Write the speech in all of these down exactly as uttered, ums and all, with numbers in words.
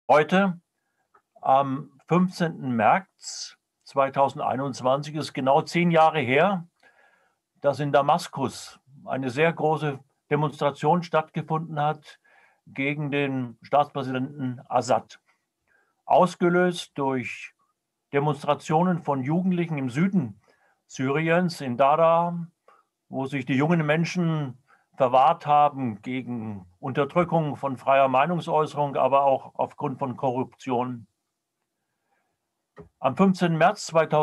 Heute, am fünfzehnten März zweitausendeinundzwanzig, ist genau zehn Jahre her, dass in Damaskus eine sehr große Demonstration stattgefunden hat gegen den Staatspräsidenten Assad. Ausgelöst durch Demonstrationen von Jugendlichen im Süden Syriens, in Dara, wo sich die jungen Menschen verwahrt haben gegen Unterdrückung von freier Meinungsäußerung, aber auch aufgrund von Korruption. Am fünfzehnten März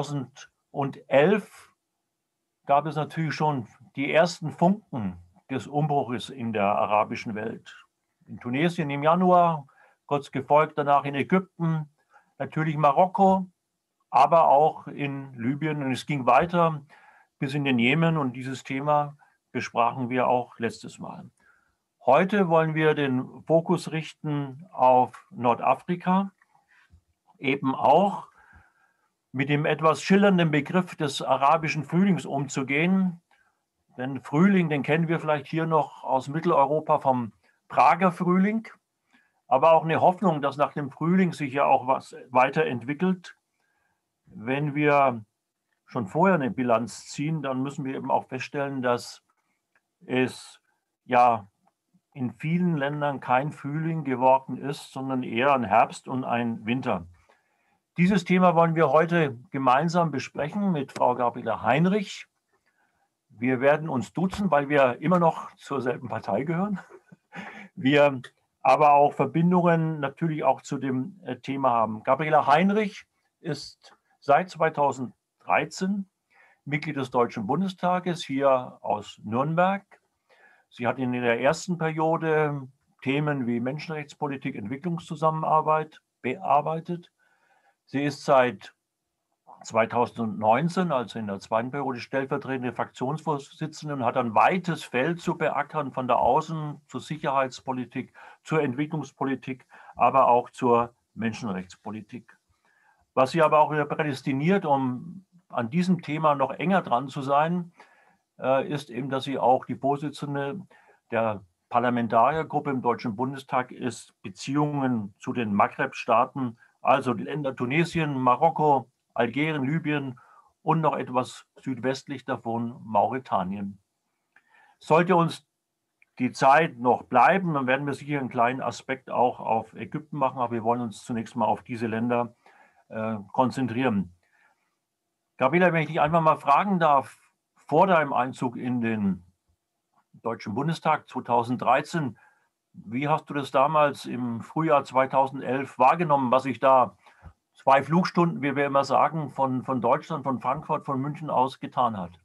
zweitausendelf gab es natürlich schon die ersten Funken des Umbruches in der arabischen Welt. In Tunesien im Januar, kurz gefolgt danach in Ägypten, natürlich Marokko, aber auch in Libyen. Und es ging weiter bis in den Jemen, und dieses Thema besprachen wir auch letztes Mal. Heute wollen wir den Fokus richten auf Nordafrika, eben auch mit dem etwas schillernden Begriff des arabischen Frühlings umzugehen. Den Frühling, den kennen wir vielleicht hier noch aus Mitteleuropa vom Prager Frühling, aber auch eine Hoffnung, dass nach dem Frühling sich ja auch was weiterentwickelt. Wenn wir schon vorher eine Bilanz ziehen, dann müssen wir eben auch feststellen, dass es ja in vielen Ländern kein Frühling geworden ist, sondern eher ein Herbst und ein Winter. Dieses Thema wollen wir heute gemeinsam besprechen mit Frau Gabriela Heinrich. Wir werden uns duzen, weil wir immer noch zur selben Partei gehören. Wir aber auch Verbindungen natürlich auch zu dem Thema haben. Gabriela Heinrich ist seit zweitausenddreizehn Mitglied des Deutschen Bundestages hier aus Nürnberg. Sie hat in der ersten Periode Themen wie Menschenrechtspolitik, Entwicklungszusammenarbeit bearbeitet. Sie ist seit zweitausendneunzehn, also in der zweiten Periode, stellvertretende Fraktionsvorsitzende und hat ein weites Feld zu beackern, von der Außen- zur Sicherheitspolitik, zur Entwicklungspolitik, aber auch zur Menschenrechtspolitik. Was sie aber auch wieder prädestiniert, um an diesem Thema noch enger dran zu sein, ist eben, dass sie auch die Vorsitzende der Parlamentariergruppe im Deutschen Bundestag ist, Beziehungen zu den Maghreb-Staaten, also die Länder Tunesien, Marokko, Algerien, Libyen und noch etwas südwestlich davon Mauretanien. Sollte uns die Zeit noch bleiben, dann werden wir sicher einen kleinen Aspekt auch auf Ägypten machen, aber wir wollen uns zunächst mal auf diese Länder äh, konzentrieren. Gabriela, wenn ich dich einfach mal fragen darf, vor deinem Einzug in den Deutschen Bundestag zweitausenddreizehn, wie hast du das damals im Frühjahr zweitausendelf wahrgenommen, was sich da zwei Flugstunden, wie wir immer sagen, von, von Deutschland, von Frankfurt, von München aus getan hat?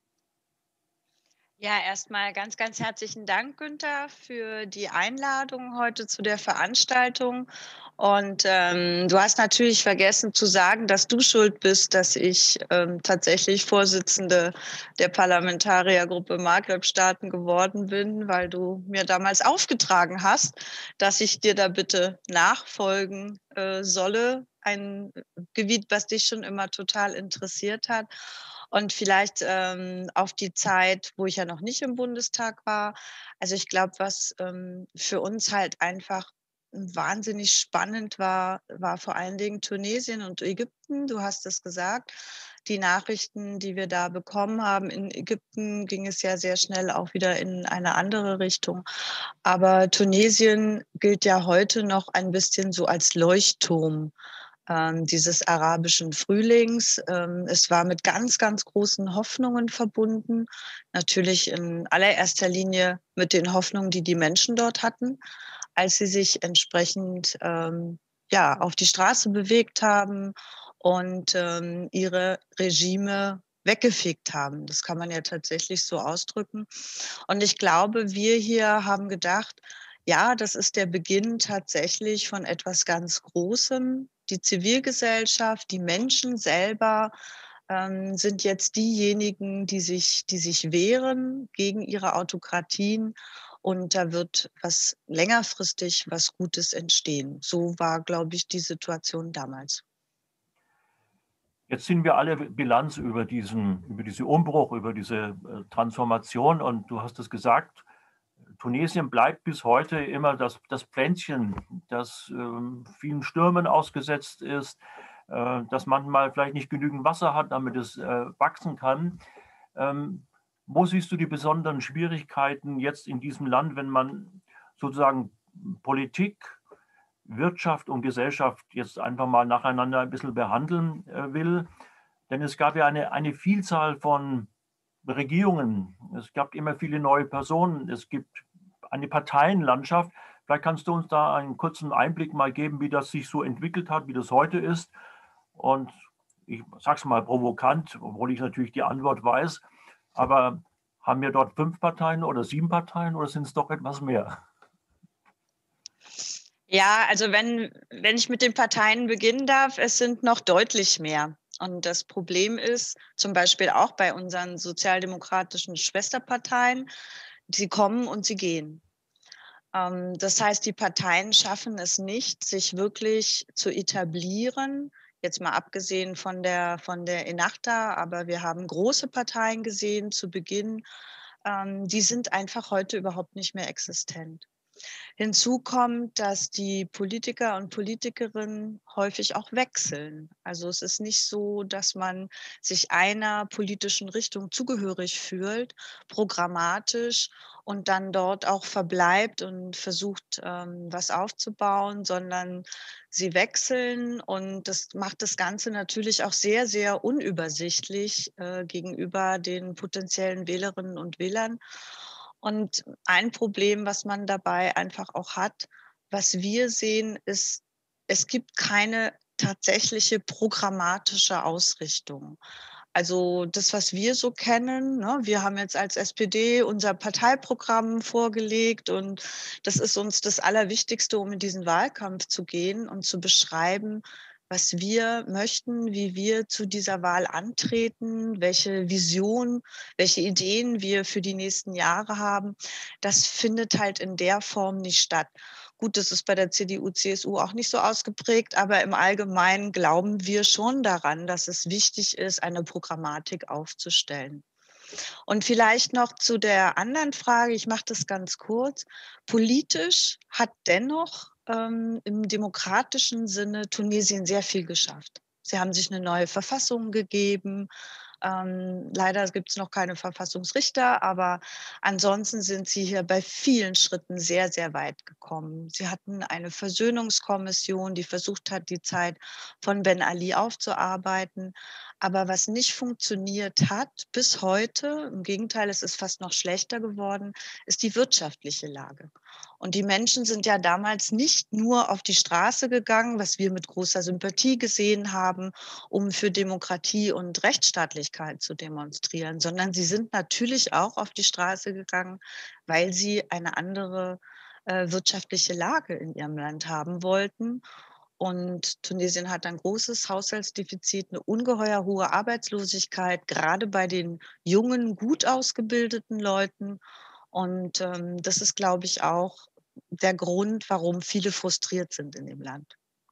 Ja, erstmal ganz, ganz herzlichen Dank, Günther, für die Einladung heute zu der Veranstaltung. Und ähm, du hast natürlich vergessen zu sagen, dass du schuld bist, dass ich ähm, tatsächlich Vorsitzende der Parlamentariergruppe Maghreb-Staaten geworden bin, weil du mir damals aufgetragen hast, dass ich dir da bitte nachfolgen äh, solle. Ein Gebiet, was dich schon immer total interessiert hat. Und vielleicht ähm, auf die Zeit, wo ich ja noch nicht im Bundestag war. Also ich glaube, was ähm, für uns halt einfach wahnsinnig spannend war, war vor allen Dingen Tunesien und Ägypten. Du hast es gesagt. Die Nachrichten, die wir da bekommen haben, in Ägypten ging es ja sehr schnell auch wieder in eine andere Richtung. Aber Tunesien gilt ja heute noch ein bisschen so als Leuchtturm ähm, dieses arabischen Frühlings. Ähm, es war mit ganz, ganz großen Hoffnungen verbunden. Natürlich in allererster Linie mit den Hoffnungen, die die Menschen dort hatten, als sie sich entsprechend ähm, ja, auf die Straße bewegt haben und ähm, ihre Regime weggefegt haben. Das kann man ja tatsächlich so ausdrücken. Und ich glaube, wir hier haben gedacht, ja, das ist der Beginn tatsächlich von etwas ganz Großem. Die Zivilgesellschaft, die Menschen selber ähm, sind jetzt diejenigen, die sich, die sich wehren gegen ihre Autokratien. Und da wird was längerfristig was Gutes entstehen. So war, glaube ich, die Situation damals. Jetzt ziehen wir alle Bilanz über diesen, über diesen Umbruch, über diese Transformation. Und du hast es gesagt, Tunesien bleibt bis heute immer das, das Pflänzchen, das äh, vielen Stürmen ausgesetzt ist, äh, das manchmal vielleicht nicht genügend Wasser hat, damit es äh, wachsen kann. Ähm, wo siehst du die besonderen Schwierigkeiten jetzt in diesem Land, wenn man sozusagen Politik, Wirtschaft und Gesellschaft jetzt einfach mal nacheinander ein bisschen behandeln äh, will? Denn es gab ja eine, eine Vielzahl von Regierungen. Es gab immer viele neue Personen. Es gibt eine Parteienlandschaft. Vielleicht kannst du uns da einen kurzen Einblick mal geben, wie das sich so entwickelt hat, wie das heute ist. Und ich sage es mal provokant, obwohl ich natürlich die Antwort weiß, aber haben wir dort fünf Parteien oder sieben Parteien oder sind es doch etwas mehr? Ja, also wenn, wenn ich mit den Parteien beginnen darf, es sind noch deutlich mehr. Und das Problem ist, zum Beispiel auch bei unseren sozialdemokratischen Schwesterparteien, sie kommen und sie gehen. Ähm, das heißt, die Parteien schaffen es nicht, sich wirklich zu etablieren. Jetzt mal abgesehen von der, von der Ennahda, aber wir haben große Parteien gesehen zu Beginn. Ähm, die sind einfach heute überhaupt nicht mehr existent. Hinzu kommt, dass die Politiker und Politikerinnen häufig auch wechseln. Also es ist nicht so, dass man sich einer politischen Richtung zugehörig fühlt, programmatisch und dann dort auch verbleibt und versucht, ähm, was aufzubauen, sondern sie wechseln und das macht das Ganze natürlich auch sehr, sehr unübersichtlich äh, gegenüber den potenziellen Wählerinnen und Wählern. Und ein Problem, was man dabei einfach auch hat, was wir sehen, ist, es gibt keine tatsächliche programmatische Ausrichtung. Also das, was wir so kennen, ne, wir haben jetzt als S P D unser Parteiprogramm vorgelegt und das ist uns das Allerwichtigste, um in diesen Wahlkampf zu gehen und zu beschreiben, was wir möchten, wie wir zu dieser Wahl antreten, welche Vision, welche Ideen wir für die nächsten Jahre haben. Das findet halt in der Form nicht statt. Gut, das ist bei der C D U, C S U auch nicht so ausgeprägt, aber im Allgemeinen glauben wir schon daran, dass es wichtig ist, eine Programmatik aufzustellen. Und vielleicht noch zu der anderen Frage, ich mache das ganz kurz. Politisch hat dennoch ähm, im demokratischen Sinne Tunesien sehr viel geschafft. Sie haben sich eine neue Verfassung gegeben. Ähm, leider gibt es noch keine Verfassungsrichter, aber ansonsten sind sie hier bei vielen Schritten sehr, sehr weit gekommen. Sie hatten eine Versöhnungskommission, die versucht hat, die Zeit von Ben Ali aufzuarbeiten. Aber was nicht funktioniert hat bis heute, im Gegenteil, es ist fast noch schlechter geworden, ist die wirtschaftliche Lage. Und die Menschen sind ja damals nicht nur auf die Straße gegangen, was wir mit großer Sympathie gesehen haben, um für Demokratie und Rechtsstaatlichkeit zu demonstrieren, sondern sie sind natürlich auch auf die Straße gegangen, weil sie eine andere äh, wirtschaftliche Lage in ihrem Land haben wollten. Und Tunesien hat ein großes Haushaltsdefizit, eine ungeheuer hohe Arbeitslosigkeit, gerade bei den jungen, gut ausgebildeten Leuten. Und ähm, das ist, glaube ich, auch der Grund, warum viele frustriert sind in dem Land.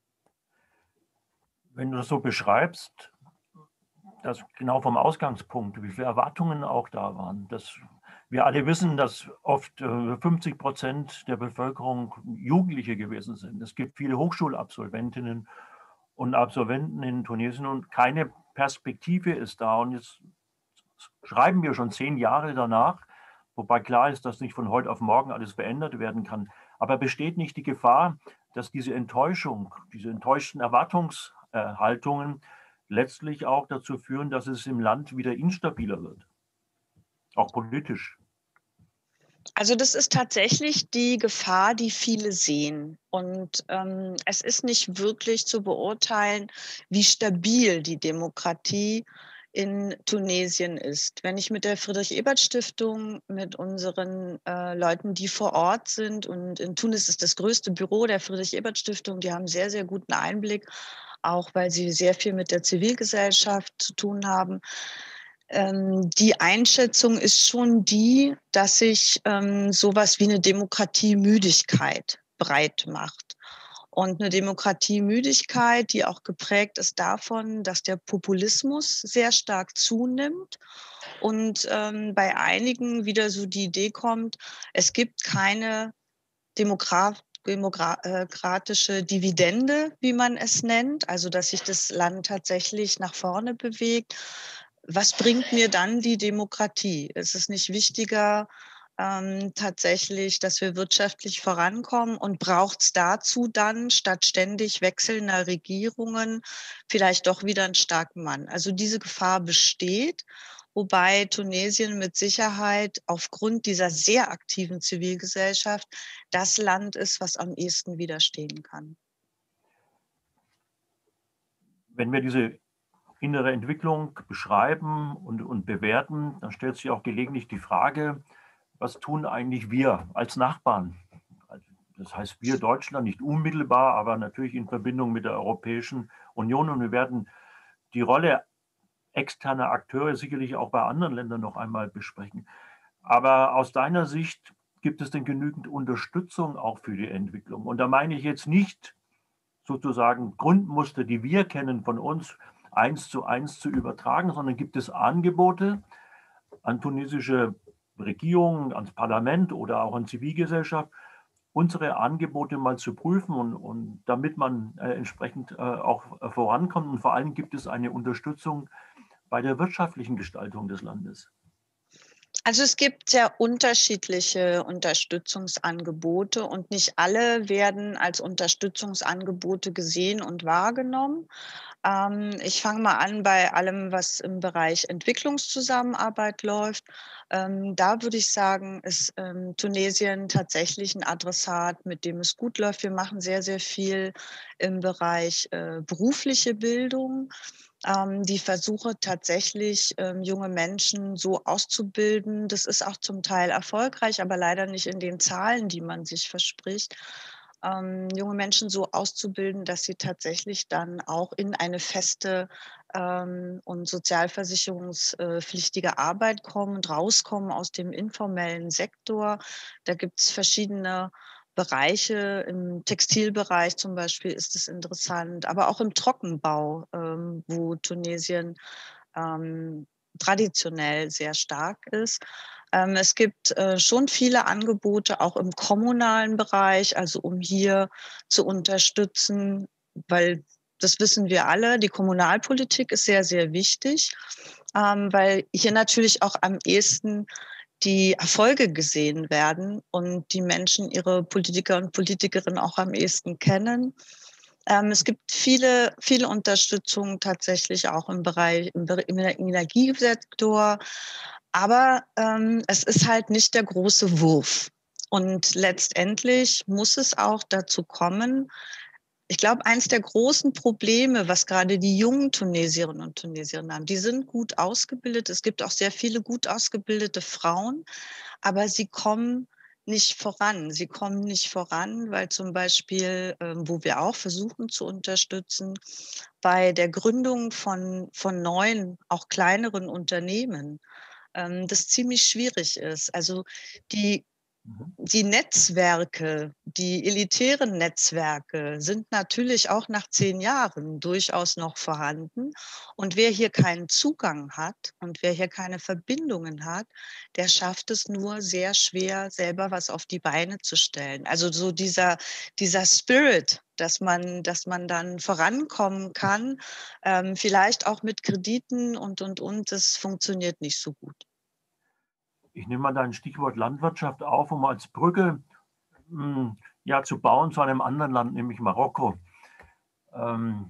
Wenn du das so beschreibst, das genau vom Ausgangspunkt, wie viele Erwartungen auch da waren. Das, wir alle wissen, dass oft äh, fünfzig Prozent der Bevölkerung Jugendliche gewesen sind. Es gibt viele Hochschulabsolventinnen und Absolventen in Tunesien und keine Perspektive ist da. Und jetzt schreiben wir schon zehn Jahre danach, wobei klar ist, dass nicht von heute auf morgen alles verändert werden kann. Aber besteht nicht die Gefahr, dass diese Enttäuschung, diese enttäuschten Erwartungshaltungen letztlich auch dazu führen, dass es im Land wieder instabiler wird, auch politisch? Also das ist tatsächlich die Gefahr, die viele sehen. Und ähm, es ist nicht wirklich zu beurteilen, wie stabil die Demokratie in Tunesien ist. Wenn ich mit der Friedrich-Ebert-Stiftung, mit unseren äh, Leuten, die vor Ort sind, und in Tunis ist das größte Büro der Friedrich-Ebert-Stiftung, die haben sehr, sehr guten Einblick, auch weil sie sehr viel mit der Zivilgesellschaft zu tun haben. Ähm, die Einschätzung ist schon die, dass sich ähm, sowas wie eine Demokratiemüdigkeit breit macht. und eine Demokratiemüdigkeit, die auch geprägt ist davon, dass der Populismus sehr stark zunimmt und ähm, bei einigen wieder so die Idee kommt, es gibt keine Demokrat demokratische Dividende, wie man es nennt, also dass sich das Land tatsächlich nach vorne bewegt. Was bringt mir dann die Demokratie? Ist es nicht wichtiger, ähm, tatsächlich, dass wir wirtschaftlich vorankommen, und braucht es dazu dann statt ständig wechselnder Regierungen vielleicht doch wieder einen starken Mann? Also diese Gefahr besteht, wobei Tunesien mit Sicherheit aufgrund dieser sehr aktiven Zivilgesellschaft das Land ist, was am ehesten widerstehen kann. Wenn wir diese innere Entwicklung beschreiben und, und bewerten, dann stellt sich auch gelegentlich die Frage, was tun eigentlich wir als Nachbarn? Das heißt, wir Deutschland nicht unmittelbar, aber natürlich in Verbindung mit der Europäischen Union. Und wir werden die Rolle externer Akteure sicherlich auch bei anderen Ländern noch einmal besprechen. Aber aus deiner Sicht, gibt es denn genügend Unterstützung auch für die Entwicklung? Und da meine ich jetzt nicht sozusagen Grundmuster, die wir kennen von uns, eins zu eins zu übertragen, sondern gibt es Angebote an tunesische Regierungen, ans Parlament oder auch an Zivilgesellschaft, unsere Angebote mal zu prüfen und, und damit man äh, entsprechend äh, auch äh, vorankommt. Und vor allem gibt es eine Unterstützung bei der wirtschaftlichen Gestaltung des Landes. Also es gibt sehr unterschiedliche Unterstützungsangebote und nicht alle werden als Unterstützungsangebote gesehen und wahrgenommen. Ähm, ich fange mal an bei allem, was im Bereich Entwicklungszusammenarbeit läuft. Ähm, da würde ich sagen, ist ähm, Tunesien tatsächlich ein Adressat, mit dem es gut läuft. Wir machen sehr, sehr viel im Bereich äh, berufliche Bildung. Ähm, die Versuche tatsächlich, ähm, junge Menschen so auszubilden, das ist auch zum Teil erfolgreich, aber leider nicht in den Zahlen, die man sich verspricht. Ähm, junge Menschen so auszubilden, dass sie tatsächlich dann auch in eine feste ähm, und sozialversicherungspflichtige Arbeit kommen und rauskommen aus dem informellen Sektor. Da gibt es verschiedene Bereiche. Im Textilbereich zum Beispiel ist es interessant, aber auch im Trockenbau, ähm, wo Tunesien ähm, traditionell sehr stark ist. Ähm, es gibt äh, schon viele Angebote auch im kommunalen Bereich, also um hier zu unterstützen, weil das wissen wir alle, die Kommunalpolitik ist sehr, sehr wichtig, ähm, weil hier natürlich auch am ehesten die Erfolge gesehen werden und die Menschen ihre Politiker und Politikerinnen auch am ehesten kennen. Ähm, es gibt viele, viele Unterstützung tatsächlich auch im Bereich, im, im Energiesektor. Aber ähm, es ist halt nicht der große Wurf. Und letztendlich muss es auch dazu kommen, ich glaube, eines der großen Probleme, was gerade die jungen Tunesierinnen und Tunesier haben, die sind gut ausgebildet. Es gibt auch sehr viele gut ausgebildete Frauen, aber sie kommen nicht voran. Sie kommen nicht voran, weil zum Beispiel, ähm, wo wir auch versuchen zu unterstützen, bei der Gründung von, von neuen, auch kleineren Unternehmen, ähm, das ziemlich schwierig ist. Also die Mhm. die Netzwerke, die elitären Netzwerke sind natürlich auch nach zehn Jahren durchaus noch vorhanden. Und wer hier keinen Zugang hat und wer hier keine Verbindungen hat, der schafft es nur sehr schwer, selber was auf die Beine zu stellen. Also so dieser, dieser Spirit, dass man, dass man dann vorankommen kann, ähm, vielleicht auch mit Krediten und, und, und, das funktioniert nicht so gut. Ich nehme mal dein Stichwort Landwirtschaft auf, um als Brücke mh, ja, zu bauen zu einem anderen Land, nämlich Marokko. Ähm,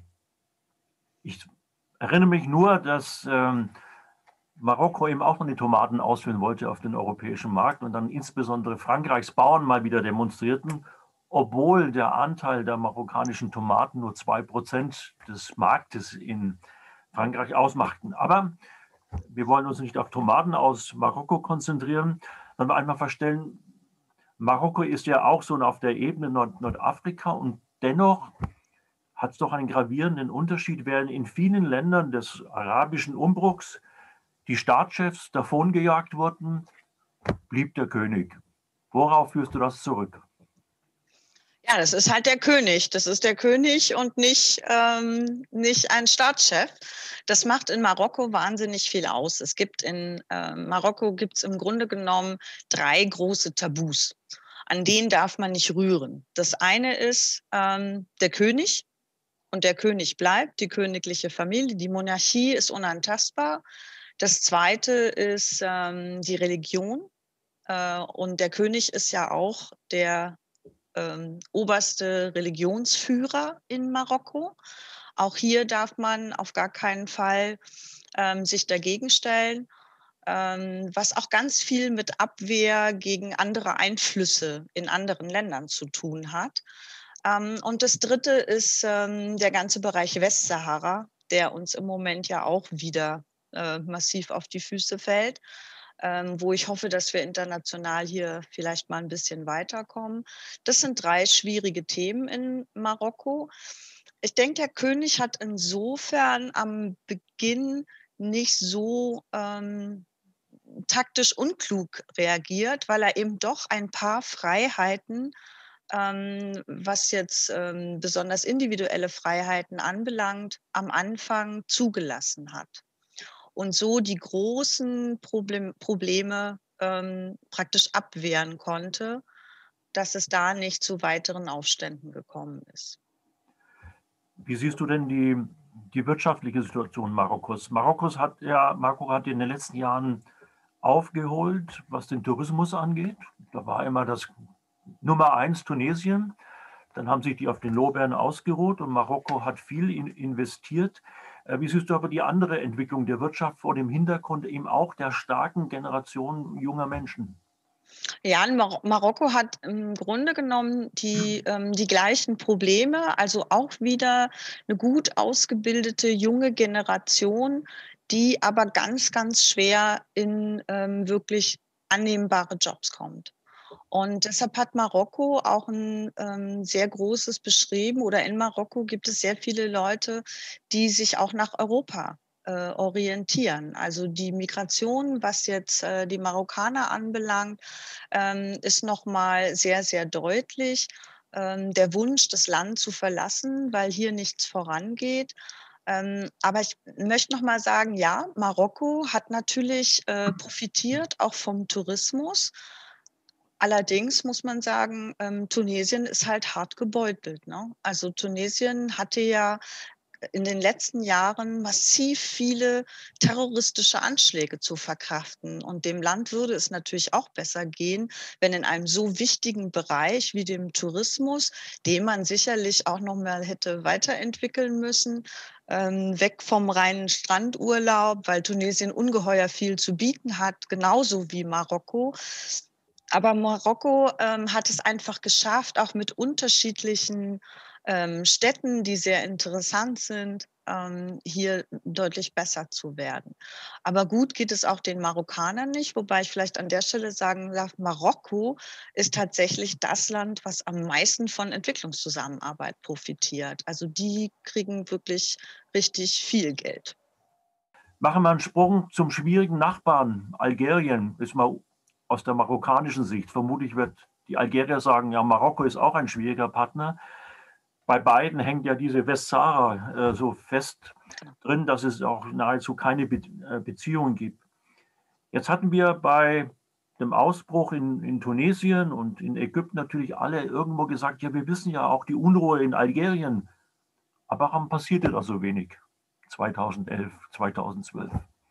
ich erinnere mich nur, dass ähm, Marokko eben auch noch die Tomaten ausführen wollte auf den europäischen Markt und dann insbesondere Frankreichs Bauern mal wieder demonstrierten, obwohl der Anteil der marokkanischen Tomaten nur zwei Prozent des Marktes in Frankreich ausmachten. Aber wir wollen uns nicht auf Tomaten aus Marokko konzentrieren, sondern einmal verstellen, Marokko ist ja auch so auf der Ebene Nord Nordafrika und dennoch hat es doch einen gravierenden Unterschied, während in vielen Ländern des arabischen Umbruchs die Staatschefs davongejagt wurden, blieb der König. Worauf führst du das zurück? Ja, das ist halt der König. Das ist der König und nicht, ähm, nicht ein Staatschef. Das macht in Marokko wahnsinnig viel aus. Es gibt in äh, Marokko gibt's im Grunde genommen drei große Tabus. An denen darf man nicht rühren. Das eine ist ähm, der König und der König bleibt, die königliche Familie. Die Monarchie ist unantastbar. Das zweite ist ähm, die Religion. Äh, und der König ist ja auch der ähm, oberste Religionsführer in Marokko. Auch hier darf man auf gar keinen Fall ähm, sich dagegen stellen, ähm, was auch ganz viel mit Abwehr gegen andere Einflüsse in anderen Ländern zu tun hat. Ähm, und das Dritte ist ähm, der ganze Bereich Westsahara, der uns im Moment ja auch wieder äh, massiv auf die Füße fällt. Ähm, wo ich hoffe, dass wir international hier vielleicht mal ein bisschen weiterkommen. Das sind drei schwierige Themen in Marokko. Ich denke, der König hat insofern am Beginn nicht so ähm, taktisch unklug reagiert, weil er eben doch ein paar Freiheiten, ähm, was jetzt ähm, besonders individuelle Freiheiten anbelangt, am Anfang zugelassen hat und so die großen Problem, Probleme ähm, praktisch abwehren konnte, dass es da nicht zu weiteren Aufständen gekommen ist. Wie siehst du denn die, die wirtschaftliche Situation Marokkos? Marokkos hat ja, Marokko hat in den letzten Jahren aufgeholt, was den Tourismus angeht. Da war immer das Nummer eins Tunesien. Dann haben sich die auf den Lorbeeren ausgeruht und Marokko hat viel in, investiert. Äh, Wie siehst du aber die andere Entwicklung der Wirtschaft vor dem Hintergrund eben auch der starken Generation junger Menschen? Ja, Mar Marokko hat im Grunde genommen die, ähm, die gleichen Probleme, also auch wieder eine gut ausgebildete junge Generation, die aber ganz, ganz schwer in ähm, wirklich annehmbare Jobs kommt. Und deshalb hat Marokko auch ein ähm, sehr großes Bestreben oder in Marokko gibt es sehr viele Leute, die sich auch nach Europa äh, orientieren. Also die Migration, was jetzt äh, die Marokkaner anbelangt, ähm, ist nochmal sehr, sehr deutlich. Ähm, der Wunsch, das Land zu verlassen, weil hier nichts vorangeht. Ähm, aber ich möchte noch mal sagen, ja, Marokko hat natürlich äh, profitiert auch vom Tourismus. Allerdings muss man sagen, ähm, Tunesien ist halt hart gebeutelt, ne? Also, Tunesien hatte ja in den letzten Jahren massiv viele terroristische Anschläge zu verkraften. Und dem Land würde es natürlich auch besser gehen, wenn in einem so wichtigen Bereich wie dem Tourismus, den man sicherlich auch noch mal hätte weiterentwickeln müssen, ähm, weg vom reinen Strandurlaub, weil Tunesien ungeheuer viel zu bieten hat, genauso wie Marokko. Aber Marokko ähm, hat es einfach geschafft, auch mit unterschiedlichen ähm, Städten, die sehr interessant sind, ähm, hier deutlich besser zu werden. Aber gut geht es auch den Marokkanern nicht, wobei ich vielleicht an der Stelle sagen darf, Marokko ist tatsächlich das Land, was am meisten von Entwicklungszusammenarbeit profitiert. Also die kriegen wirklich richtig viel Geld. Machen wir einen Sprung zum schwierigen Nachbarn, Algerien, ist mal aus der marokkanischen Sicht. Vermutlich wird die Algerier sagen, ja, Marokko ist auch ein schwieriger Partner. Bei beiden hängt ja diese Westsahara äh, so fest drin, dass es auch nahezu keine Be äh, Beziehungen gibt. Jetzt hatten wir bei dem Ausbruch in, in Tunesien und in Ägypten natürlich alle irgendwo gesagt, ja, wir wissen ja auch die Unruhe in Algerien. Aber warum passierte da so wenig? zweitausendelf, zweitausendzwölf.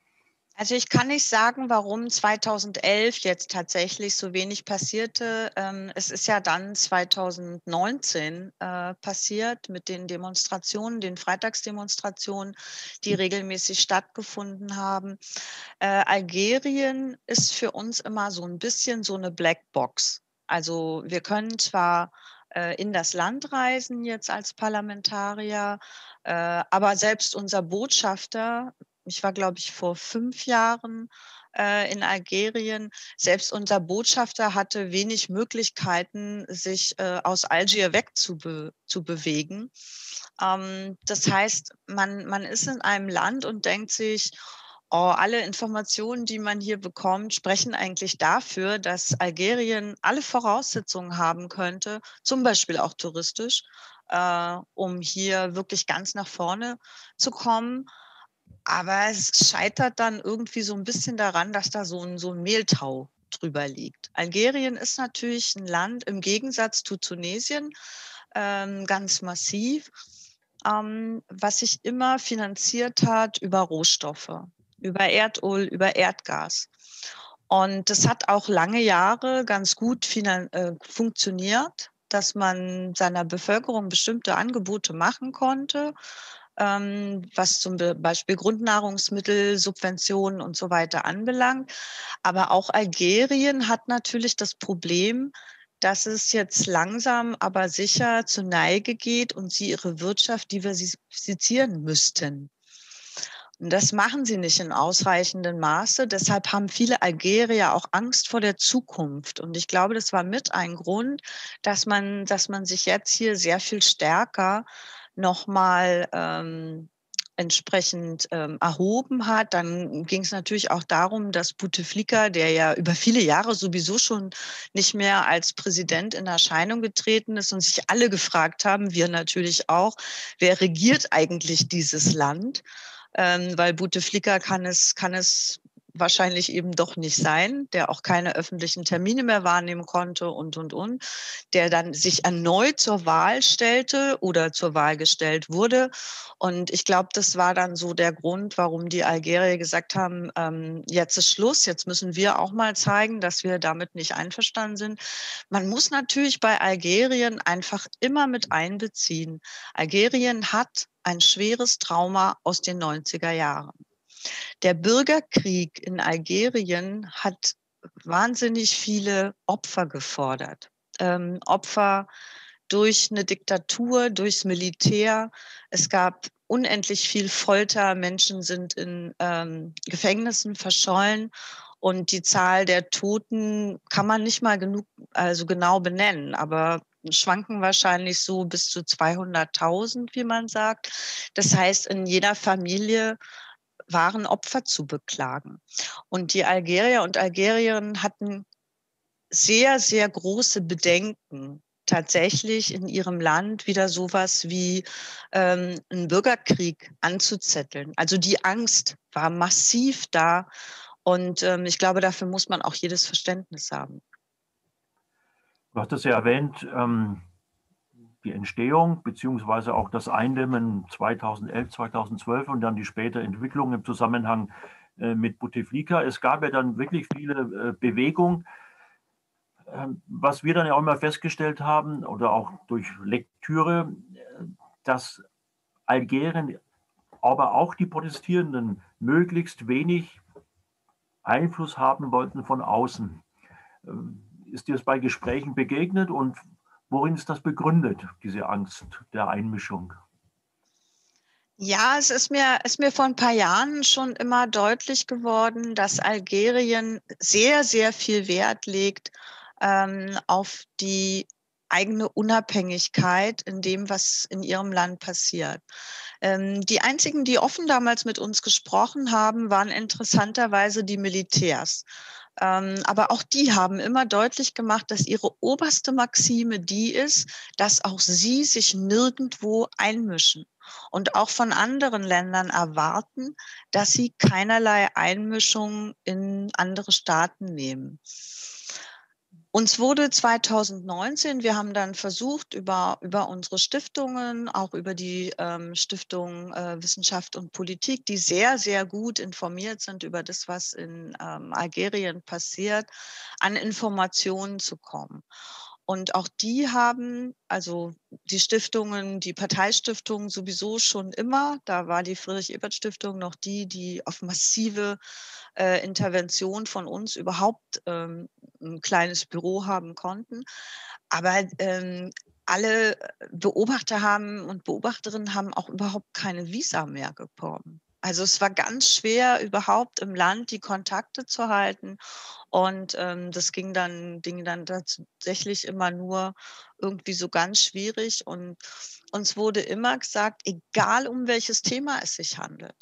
Also ich kann nicht sagen, warum zweitausendelf jetzt tatsächlich so wenig passierte. Ähm, es ist ja dann zweitausendneunzehn äh, passiert mit den Demonstrationen, den Freitagsdemonstrationen, die regelmäßig stattgefunden haben. Äh, Algerien ist für uns immer so ein bisschen so eine Blackbox. Also wir können zwar äh, in das Land reisen jetzt als Parlamentarier, äh, aber selbst unser Botschafter, ich war, glaube ich, vor fünf Jahren äh, in Algerien, selbst unser Botschafter hatte wenig Möglichkeiten, sich äh, aus Algier wegzube zu bewegen. Ähm, das heißt, man, man ist in einem Land und denkt sich, Oh, alle Informationen, die man hier bekommt, sprechen eigentlich dafür, dass Algerien alle Voraussetzungen haben könnte, zum Beispiel auch touristisch, äh, um hier wirklich ganz nach vorne zu kommen. Aber es scheitert dann irgendwie so ein bisschen daran, dass da so ein so 'n Mehltau drüber liegt. Algerien ist natürlich ein Land im Gegensatz zu Tunesien, ähm, ganz massiv, ähm, was sich immer finanziert hat über Rohstoffe, über Erdöl, über Erdgas. Und das hat auch lange Jahre ganz gut finan äh, funktioniert, dass man seiner Bevölkerung bestimmte Angebote machen konnte, ähm, was zum Be Beispiel Grundnahrungsmittel, Subventionen und so weiter anbelangt. Aber auch Algerien hat natürlich das Problem, dass es jetzt langsam, aber sicher zur Neige geht und sie ihre Wirtschaft diversifizieren müssten. Und das machen sie nicht in ausreichendem Maße. Deshalb haben viele Algerier auch Angst vor der Zukunft. Und ich glaube, das war mit ein Grund, dass man, dass man sich jetzt hier sehr viel stärker nochmal ähm, entsprechend ähm, erhoben hat. Dann ging es natürlich auch darum, dass Bouteflika, der ja über viele Jahre sowieso schon nicht mehr als Präsident in Erscheinung getreten ist und sich alle gefragt haben, wir natürlich auch, wer regiert eigentlich dieses Land? Ähm, weil Bouteflika kann es, kann es wahrscheinlich eben doch nicht sein, der auch keine öffentlichen Termine mehr wahrnehmen konnte und, und, und, der dann sich erneut zur Wahl stellte oder zur Wahl gestellt wurde. Und ich glaube, das war dann so der Grund, warum die Algerier gesagt haben, ähm, jetzt ist Schluss, jetzt müssen wir auch mal zeigen, dass wir damit nicht einverstanden sind. Man muss natürlich bei Algerien einfach immer mit einbeziehen. Algerien hat ein schweres Trauma aus den neunziger Jahren. Der Bürgerkrieg in Algerien hat wahnsinnig viele Opfer gefordert. Ähm, Opfer durch eine Diktatur, durchs Militär. Es gab unendlich viel Folter. Menschen sind in ähm, Gefängnissen verschollen. Und die Zahl der Toten kann man nicht mal genug, also genau benennen, aber schwanken wahrscheinlich so bis zu zweihunderttausend, wie man sagt. Das heißt, in jeder Familie waren Opfer zu beklagen. Und die Algerier und Algerierinnen hatten sehr, sehr große Bedenken, tatsächlich in ihrem Land wieder sowas wie ähm, einen Bürgerkrieg anzuzetteln. Also die Angst war massiv da und ähm, ich glaube, dafür muss man auch jedes Verständnis haben. Du hast es ja erwähnt, ähm, die Entstehung beziehungsweise auch das Eindämmen zweitausendelf, zweitausendzwölf und dann die spätere Entwicklung im Zusammenhang äh, mit Bouteflika. Es gab ja dann wirklich viele äh, Bewegungen. Ähm, was wir dann ja auch immer festgestellt haben oder auch durch Lektüre, äh, dass Algerien, aber auch die Protestierenden möglichst wenig Einfluss haben wollten von außen. Ähm, Ist dir das bei Gesprächen begegnet und worin ist das begründet, diese Angst der Einmischung? Ja, es ist mir, ist mir vor ein paar Jahren schon immer deutlich geworden, dass Algerien sehr, sehr viel Wert legt ähm, auf die eigene Unabhängigkeit in dem, was in ihrem Land passiert. Ähm, die einzigen, die offen damals mit uns gesprochen haben, waren interessanterweise die Militärs. Ähm, aber auch die haben immer deutlich gemacht, dass ihre oberste Maxime die ist, dass auch sie sich nirgendwo einmischen und auch von anderen Ländern erwarten, dass sie keinerlei Einmischung in andere Staaten nehmen. Uns wurde zweitausendneunzehn, wir haben dann versucht, über, über unsere Stiftungen, auch über die ähm, Stiftung äh, Wissenschaft und Politik, die sehr, sehr gut informiert sind über das, was in ähm, Algerien passiert, an Informationen zu kommen. Und auch die haben, also die Stiftungen, die Parteistiftungen sowieso schon immer, da war die Friedrich-Ebert-Stiftung noch die, die auf massive äh, Intervention von uns überhaupt ähm, ein kleines Büro haben konnten. Aber ähm, alle Beobachter haben und Beobachterinnen haben auch überhaupt keine Visa mehr bekommen. Also es war ganz schwer, überhaupt im Land die Kontakte zu halten. Und ähm, das ging dann, ging dann tatsächlich immer nur irgendwie so ganz schwierig. Und uns wurde immer gesagt, egal um welches Thema es sich handelt.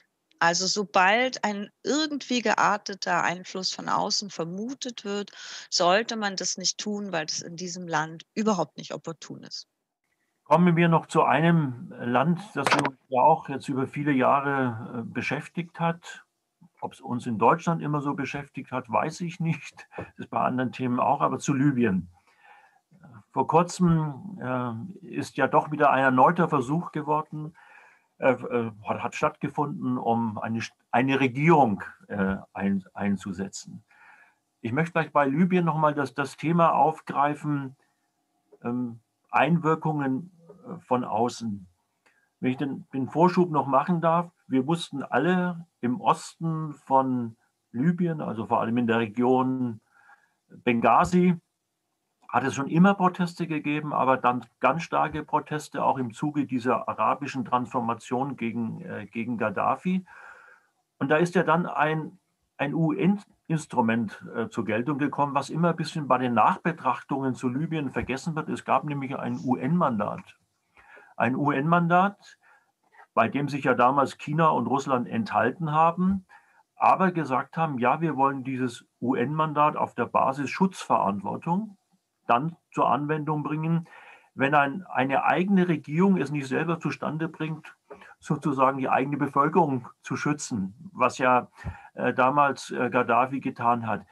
Also sobald ein irgendwie gearteter Einfluss von außen vermutet wird, sollte man das nicht tun, weil das in diesem Land überhaupt nicht opportun ist. Kommen wir noch zu einem Land, das uns ja auch jetzt über viele Jahre äh, beschäftigt hat. Ob es uns in Deutschland immer so beschäftigt hat, weiß ich nicht. Das ist bei anderen Themen auch, aber zu Libyen. Vor kurzem äh, ist ja doch wieder ein erneuter Versuch geworden, äh, äh, hat, hat stattgefunden, um eine, eine Regierung äh, ein, einzusetzen. Ich möchte gleich bei Libyen nochmal das, das Thema aufgreifen, ähm, Einwirkungen äh, von außen. Wenn ich den, den Vorschub noch machen darf, wir wussten alle im Osten von Libyen, also vor allem in der Region Benghazi, hat es schon immer Proteste gegeben, aber dann ganz starke Proteste auch im Zuge dieser arabischen Transformation gegen, äh, gegen Gaddafi. Und da ist ja dann ein, ein U N-Instrument äh, zur Geltung gekommen, was immer ein bisschen bei den Nachbetrachtungen zu Libyen vergessen wird. Es gab nämlich ein U N-Mandat. Ein U N-Mandat, bei dem sich ja damals China und Russland enthalten haben, aber gesagt haben, ja, wir wollen dieses U N-Mandat auf der Basis Schutzverantwortung dann zur Anwendung bringen, wenn ein, eine eigene Regierung es nicht selber zustande bringt, sozusagen die eigene Bevölkerung zu schützen, was ja äh, damals äh, Gaddafi getan hat.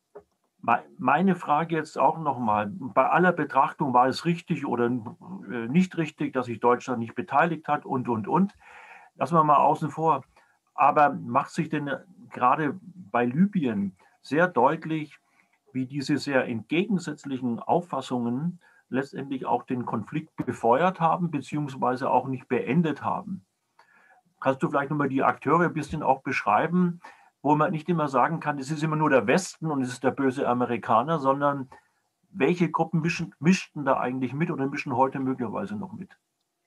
Meine Frage jetzt auch nochmal, bei aller Betrachtung, war es richtig oder äh, nicht richtig, dass sich Deutschland nicht beteiligt hat und, und, und. Lassen wir mal außen vor. Aber macht sich denn gerade bei Libyen sehr deutlich, wie diese sehr entgegensätzlichen Auffassungen letztendlich auch den Konflikt befeuert haben, beziehungsweise auch nicht beendet haben. Kannst du vielleicht nochmal die Akteure ein bisschen auch beschreiben, wo man nicht immer sagen kann, es ist immer nur der Westen und es ist der böse Amerikaner, sondern welche Gruppen mischen, mischten da eigentlich mit oder mischen heute möglicherweise noch mit?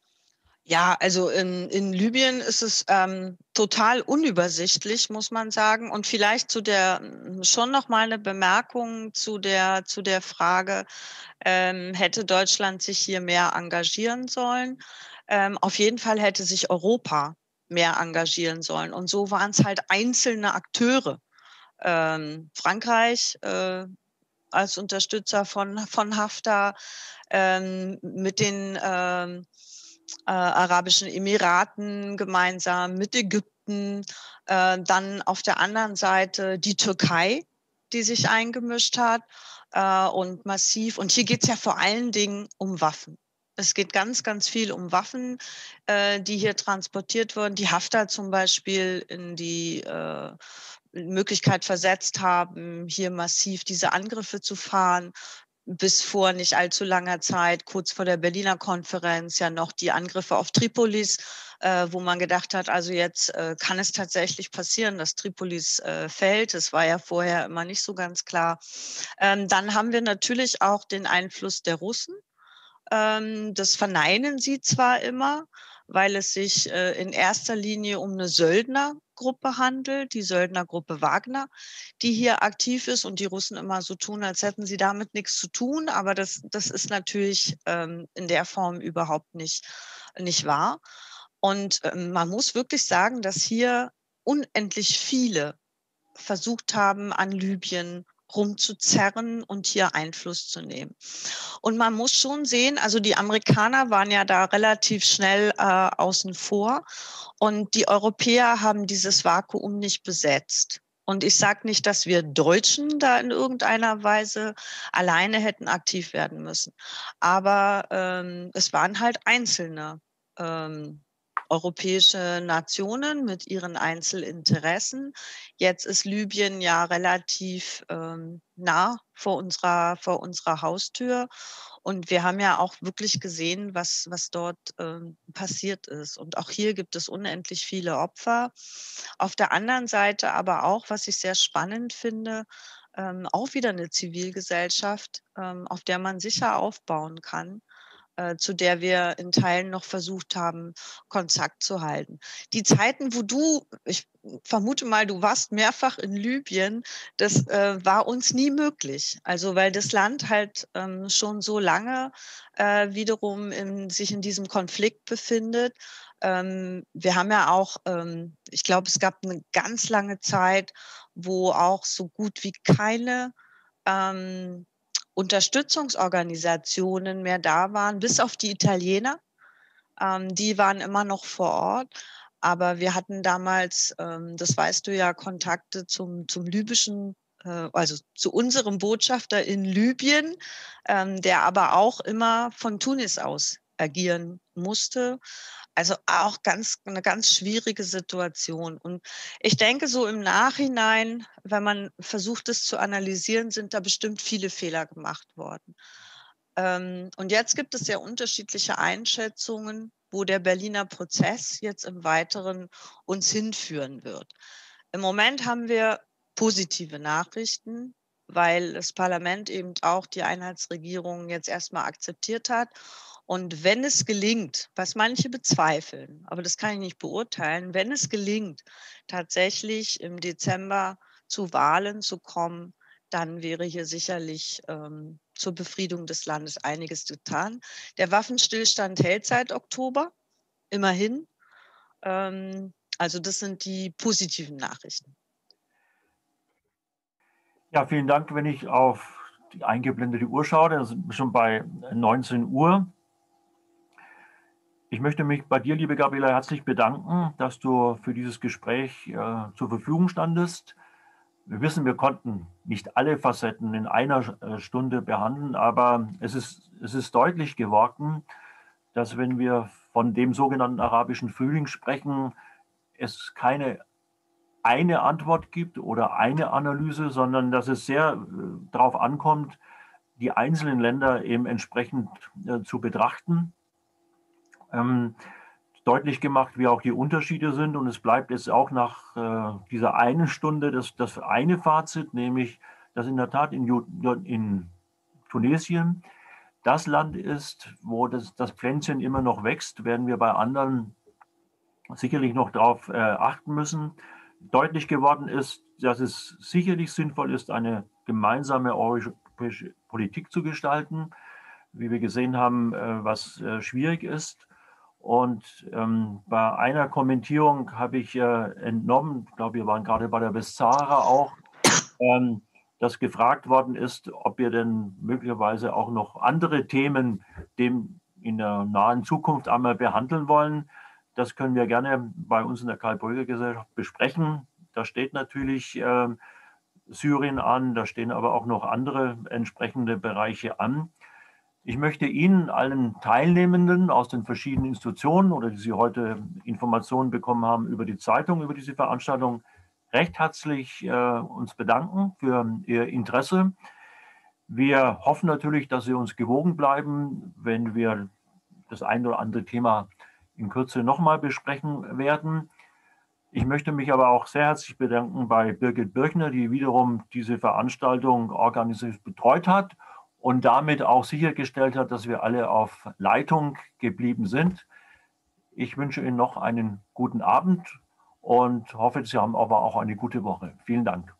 Ja, also in, in Libyen ist es ähm, total unübersichtlich, muss man sagen. Und vielleicht zu der schon noch mal eine Bemerkung zu der zu der Frage, ähm, hätte Deutschland sich hier mehr engagieren sollen? Ähm, auf jeden Fall hätte sich Europa mehr engagieren sollen. Und so waren es halt einzelne Akteure. Ähm, Frankreich äh, als Unterstützer von von Haftar, ähm, mit den ähm, äh, Arabischen Emiraten gemeinsam, mit Ägypten, äh, dann auf der anderen Seite die Türkei, die sich eingemischt hat äh, und massiv. Und hier geht es ja vor allen Dingen um Waffen. Es geht ganz, ganz viel um Waffen, äh, die hier transportiert wurden, die Haftar zum Beispiel in die äh, Möglichkeit versetzt haben, hier massiv diese Angriffe zu fahren. Bis vor nicht allzu langer Zeit, kurz vor der Berliner Konferenz, ja noch die Angriffe auf Tripolis, äh, wo man gedacht hat, also jetzt äh, kann es tatsächlich passieren, dass Tripolis äh, fällt. Das war ja vorher immer nicht so ganz klar. Ähm, dann haben wir natürlich auch den Einfluss der Russen. Ähm, das verneinen sie zwar immer, weil es sich äh, in erster Linie um eine Söldnergruppe handelt, die Söldnergruppe Wagner, die hier aktiv ist und die Russen immer so tun, als hätten sie damit nichts zu tun. Aber das, das ist natürlich ähm, in der Form überhaupt nicht, nicht wahr. Und ähm, man muss wirklich sagen, dass hier unendlich viele versucht haben, an Libyen rumzuzerren und hier Einfluss zu nehmen. Und man muss schon sehen, also die Amerikaner waren ja da relativ schnell äh, außen vor und die Europäer haben dieses Vakuum nicht besetzt. Und ich sage nicht, dass wir Deutschen da in irgendeiner Weise alleine hätten aktiv werden müssen. Aber ähm, es waren halt einzelne ähm, europäische Nationen mit ihren Einzelinteressen. Jetzt ist Libyen ja relativ ähm, nah vor unserer, vor unserer Haustür. Und wir haben ja auch wirklich gesehen, was, was dort ähm, passiert ist. Und auch hier gibt es unendlich viele Opfer. Auf der anderen Seite aber auch, was ich sehr spannend finde, ähm, auch wieder eine Zivilgesellschaft, ähm, auf der man sicher aufbauen kann. äh, zu der wir in Teilen noch versucht haben, Kontakt zu halten. Die Zeiten, wo du, ich vermute mal, du warst mehrfach in Libyen, das äh, war uns nie möglich. Also weil das Land halt ähm, schon so lange äh, wiederum in, sich in diesem Konflikt befindet. Ähm, wir haben ja auch, ähm, ich glaube, es gab eine ganz lange Zeit, wo auch so gut wie keine ähm, Unterstützungsorganisationen mehr da waren, bis auf die Italiener. Ähm, die waren immer noch vor Ort. Aber wir hatten damals, ähm, das weißt du ja, Kontakte zum, zum libyschen, äh, also zu unserem Botschafter in Libyen, ähm, der aber auch immer von Tunis aus agieren musste. Also auch ganz, eine ganz schwierige Situation. Und ich denke, so im Nachhinein, wenn man versucht, es zu analysieren, sind da bestimmt viele Fehler gemacht worden. Ähm, und jetzt gibt es ja unterschiedliche Einschätzungen, wo der Berliner Prozess jetzt im Weiteren uns hinführen wird. Im Moment haben wir positive Nachrichten, weil das Parlament eben auch die Einheitsregierung jetzt erstmal akzeptiert hat. Und wenn es gelingt, was manche bezweifeln, aber das kann ich nicht beurteilen, wenn es gelingt, tatsächlich im Dezember zu Wahlen zu kommen, dann wäre hier sicherlich ähm, zur Befriedung des Landes einiges getan. Der Waffenstillstand hält seit Oktober, immerhin. Ähm, also das sind die positiven Nachrichten. Ja, vielen Dank. Wenn ich auf die eingeblendete Uhr schaue, dann sind wir schon bei neunzehn Uhr. Ich möchte mich bei dir, liebe Gabriela, herzlich bedanken, dass du für dieses Gespräch äh, zur Verfügung standest. Wir wissen, wir konnten nicht alle Facetten in einer äh, Stunde behandeln, aber es ist, es ist deutlich geworden, dass wenn wir von dem sogenannten arabischen Frühling sprechen, es keine eine Antwort gibt oder eine Analyse, sondern dass es sehr äh, darauf ankommt, die einzelnen Länder eben entsprechend äh, zu betrachten. Ähm, deutlich gemacht, wie auch die Unterschiede sind. Und es bleibt jetzt auch nach äh, dieser einen Stunde das, das eine Fazit, nämlich, dass in der Tat in, in Tunesien das Land ist, wo das, das Pflänzchen immer noch wächst, werden wir bei anderen sicherlich noch darauf äh, achten müssen. Deutlich geworden ist, dass es sicherlich sinnvoll ist, eine gemeinsame europäische Politik zu gestalten, wie wir gesehen haben, äh, was äh, schwierig ist. Und ähm, bei einer Kommentierung habe ich äh, entnommen, ich glaube, wir waren gerade bei der Westsahara auch, ähm, dass gefragt worden ist, ob wir denn möglicherweise auch noch andere Themen dem in der nahen Zukunft einmal behandeln wollen. Das können wir gerne bei uns in der Karl-Brügger-Gesellschaft besprechen. Da steht natürlich äh, Syrien an, da stehen aber auch noch andere entsprechende Bereiche an. Ich möchte Ihnen, allen Teilnehmenden aus den verschiedenen Institutionen oder die Sie heute Informationen bekommen haben über die Zeitung, über diese Veranstaltung, recht herzlich äh, uns bedanken für Ihr Interesse. Wir hoffen natürlich, dass Sie uns gewogen bleiben, wenn wir das ein oder andere Thema in Kürze nochmal besprechen werden. Ich möchte mich aber auch sehr herzlich bedanken bei Birgit Birchner, die wiederum diese Veranstaltung organisiert betreut hat und damit auch sichergestellt hat, dass wir alle auf Leitung geblieben sind. Ich wünsche Ihnen noch einen guten Abend und hoffe, Sie haben aber auch eine gute Woche. Vielen Dank.